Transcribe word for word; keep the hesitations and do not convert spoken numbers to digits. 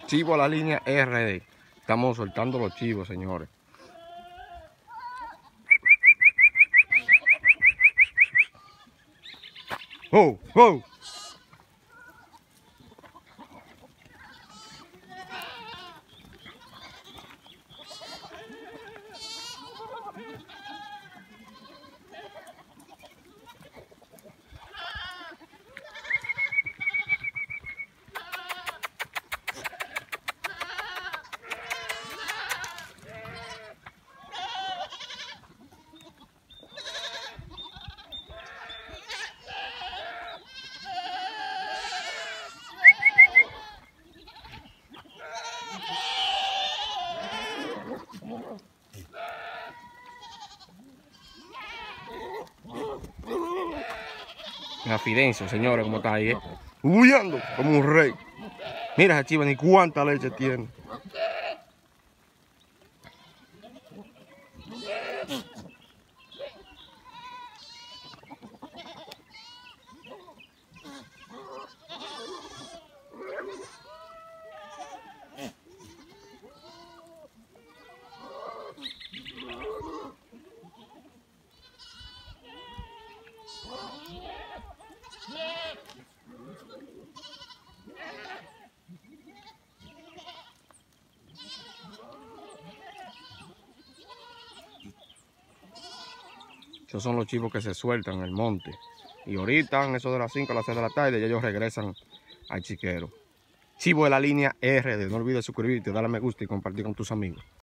Chivo a la línea R D. Estamos soltando los chivos, señores. ¡Oh! ¡Oh! Mira Fidencio, señores, como está ahí, ¿eh? Huyendo como un rey. Mira esa chiva, ni cuánta leche tiene. Esos son los chivos que se sueltan en el monte. Y ahorita, en eso de las cinco a las seis de la tarde, ya ellos regresan al chiquero. Chivo de la línea R D. No olvides suscribirte, darle me gusta y compartir con tus amigos.